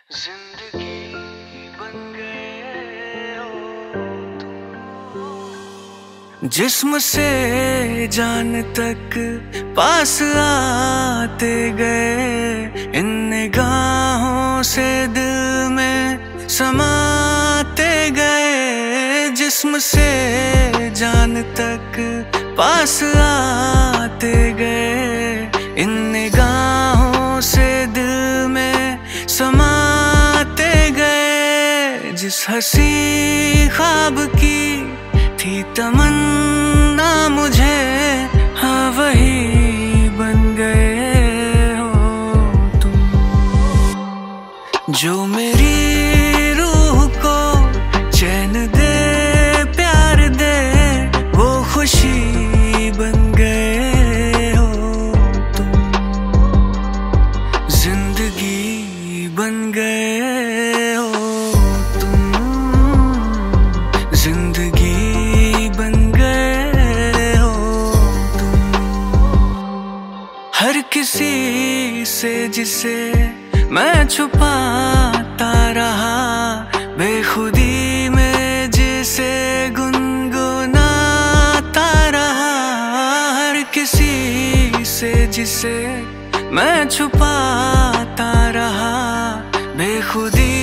जिंदगी बन गए हो तुम। जिस्म से जान तक पास आते गए, इन निगाहों से दिल में समाते गए। जिस्म से जान तक पास आते गए, इन निगाहों से दिल में समाते गए। जिस हंसी ख्वाब की थी तमन्ना मुझे, हाँ वही बन गए हो तुम। जो मेरी रूह को चैन दे, प्यार दे, वो खुशी बन गए हो तुम। जिंदगी बन गए हो तुम। जिंदगी बन गए हो तुम। हर किसी से जिसे मैं छुपाता रहा, बेखुदी में जिसे गुनगुनाता रहा। हर किसी से जिसे मैं छुपाता रहा, बेखुदी